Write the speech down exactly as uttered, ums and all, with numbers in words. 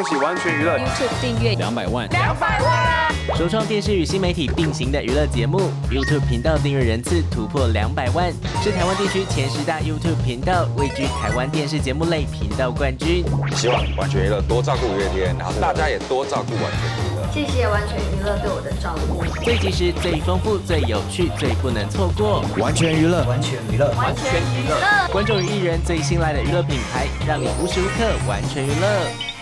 喜完全娱乐 YouTube 订阅两百万， 两百万！ 首创电视与新媒体并行的娱乐节目 ，YouTube 频道订阅人次突破两百万，是台湾地区前十大 YouTube 频道，位居台湾电视节目类频道冠军。 希望完全娱乐多照顾五月天，然后大家也多照顾完全娱乐。 谢谢完全娱乐对我的照顾。 最及时、最丰富、最有趣、最不能错过。 完全娱乐， 完全娱乐， 完全娱乐。 观众与艺人最信赖的娱乐品牌，让你无时无刻完全娱乐。